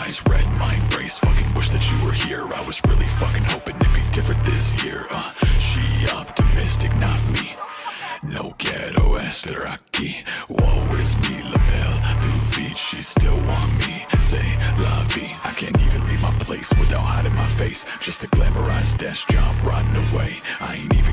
eyes red, mind race. Fucking wish that you were here. I was really fucking hoping it'd be different this year. She optimistic, not me. No quiero estar aquí. Woe is me, lapel tu vide. She still want me. Say la vie. I can't even leave my place without hiding my face. Just a glamorized desk job, riding away. I ain't even